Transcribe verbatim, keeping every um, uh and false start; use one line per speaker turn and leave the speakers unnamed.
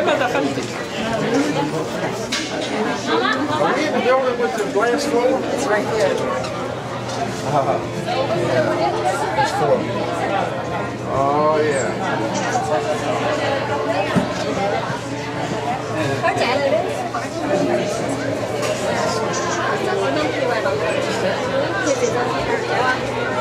ما دخلتش.
Are we in the building with the glass floor?
It's right there.
Uh-huh. It's four. Oh, yeah.
Có trả lời đấy. Thì phải